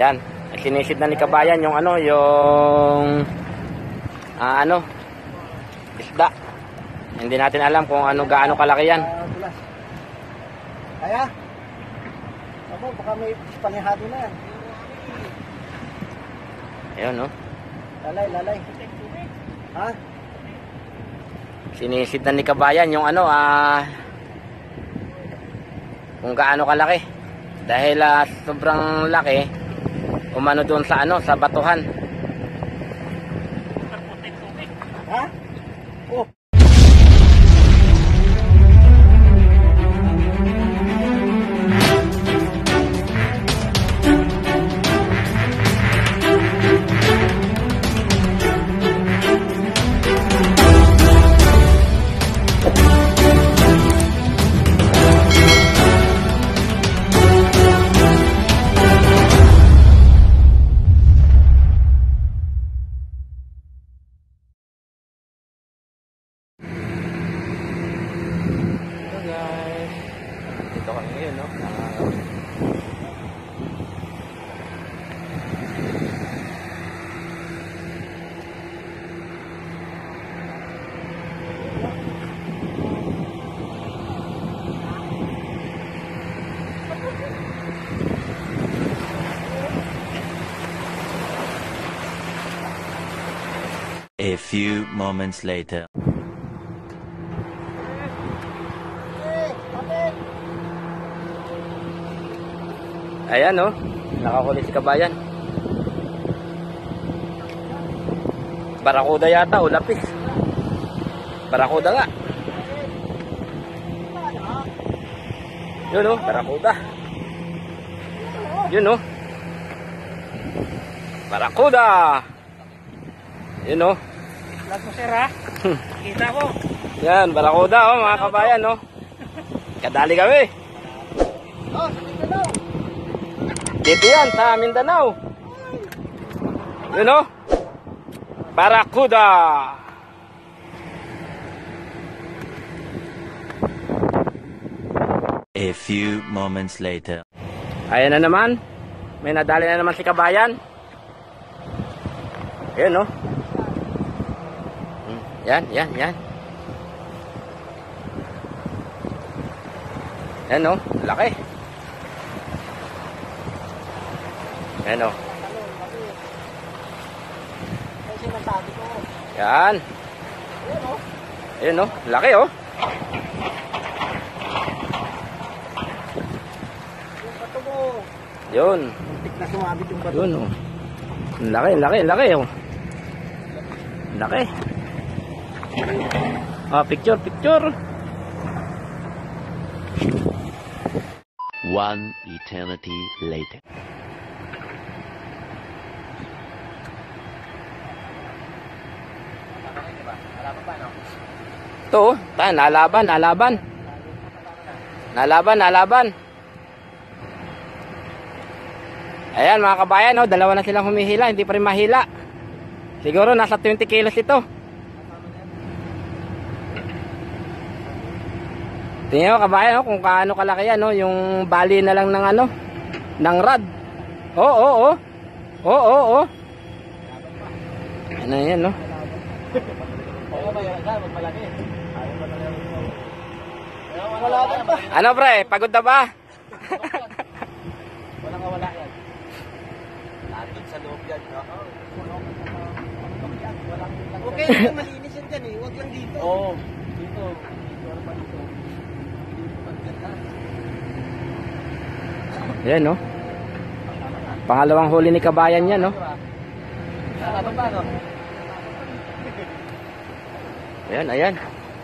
Yan. Sinisid na ni kabayan yung ano, yung isda. Hindi natin alam kung ano gaano kalaki yan. Kaya? Abo, baka may panihado na yan. Ayun, no? Lalay. Ha? Sinisid na ni kabayan yung ano, kung gaano kalaki. Dahil sobrang laki, umano doon sa ano, sa batuhan. Ha? Oh. Dito kami ngayon, no? A few moments later. Ayan, no? Nakahuli si kabayan. Barakuda yata o lapis. Barakuda nga. Yun, no? Barakuda. Yun, no? Barakuda. Yun, no? Lag mo, sir, ha? Kita ko. Yan, barakuda, oh, mga kabayan, no? Kadali kami. Oh, sa Mindanao. Dito yan, sa Mindanao. Yun, no? Barakuda. A few moments later. Ayan na naman. May nadali na naman si kabayan. Ayan, no? Yan. Yan, no? Laki. Yan, no? Kasi nasabi ko. Yan. Ayan, oh. Ayan, no? Laki, oh. Yung bato mo. Yun. Muntik na sumabit yung bato. Yun, oh. Laki, oh. Laki. Picture. One eternity later. Ito, nalaban. Ayan, mga kabayan, oh, dalawa na silang humihila, hindi pa rin mahila. Siguro nasa 20 kilos ito. Tingnan mo, kabayan, oh, kung kaano kalaki yan, oh, yung bali na lang ng ano, ng rod. Oo. Ano yan, no? Ano, pre? Pagod na ba? Walang wala yan. Nandun sa loob yan. Okay, malinis yan dyan, eh. Huwag lang dito. Oo, dito. Ayan, no? Pangalawang huli ni kabayan yan, no? Ayan.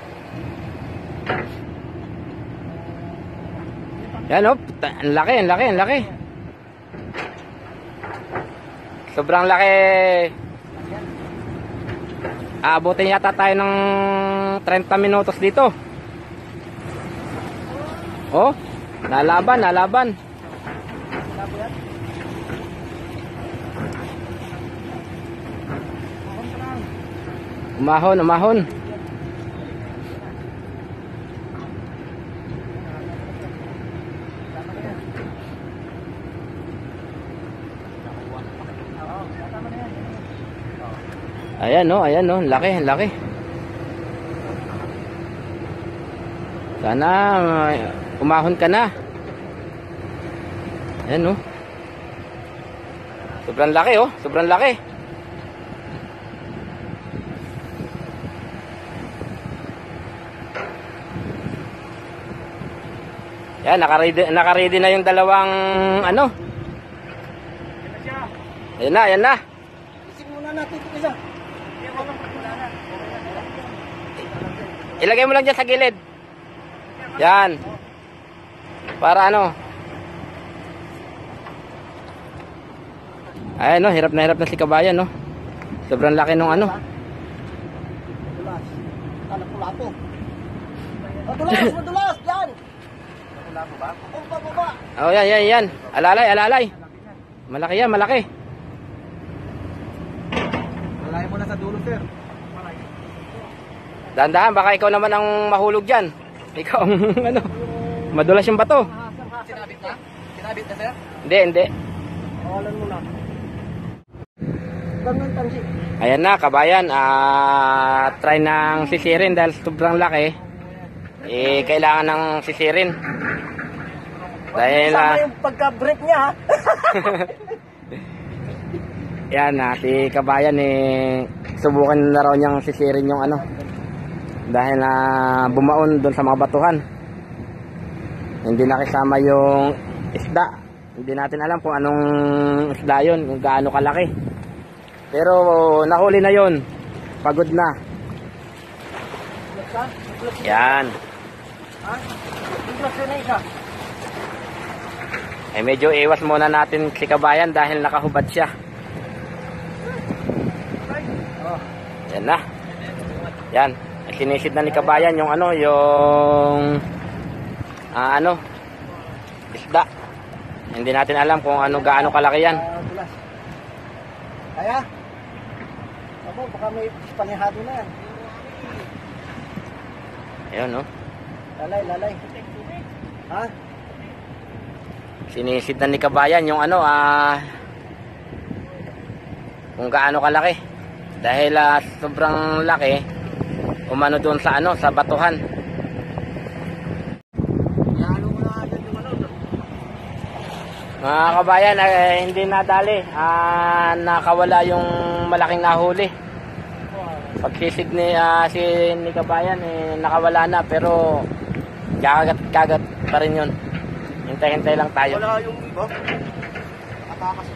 Yan, oh. Ang laki. Sobrang laki. Aabutin yata tayo ng 30 minutos dito. Oh, nalaban. Umahon. Ayan no, ayan no, laki, laki. Sana umahon ka na. Ayan no. Sobrang laki oh, sobrang laki. Yan, naka-ready na yung dalawang ano. Ayan na, ayan na. Isip muna natin ito isa. Ilagay mo lang dyan sa gilid. Yan. Para ano. Ayan no, hirap na si kabayan no. Sobrang laki nung ano. Madulas. Lapu-lapu. Madulas, madulas. Yan. Lapu ba? Baba. Oh, yan, yan, yan. Alalay, alalay. Malaki yan, malaki. Malay mo na sa dulo, sir. Dahan-dahan, baka ikaw naman ang mahulog dyan. Ikaw ang ano, madulas yung bato. Sinabit na? Sinabit na, sir? Hindi, hindi. Awalan mo na. Ganun tansi. Ayan na, kabayan. Try ng sisirin dahil sobrang laki. Kailangan ng sisirin. Dahil Sama yung pagka-break niya, ha? yan, si kabayan subukan na raw niyang sisirin yung ano. Dahil bumaon doon sa mga batuhan. Hindi nakisama yung isda. Hindi natin alam kung anong isda yun, kung gaano kalaki. Pero nahuli na yun. Pagod na. Yan. Ha? Yung na isa. Medyo iwas muna natin si kabayan dahil nakahubad siya. Oh. Yan na. Yan. Sinisid na ni kabayan yung ano, yung ano, isda. Hindi natin alam kung ano gaano kalaki yan. Dulas. Kaya? Abo, baka may panihado na yan. Ayun, no. Lalay, lalay. Ha? Sinisid na ni kabayan yung ano, kung gaano kalaki. Dahil sobrang laki, umano doon sa ano, sa batuhan. Ihalo mo na agad yung ano. Mga kabayan, hindi nadali. Nakawala yung malaking nahuli. Pagsisid ni kabayan, nakawala na. Pero kagat pa rin yun. Hintay-hintay lang tayo. Wala yung iba. Atakas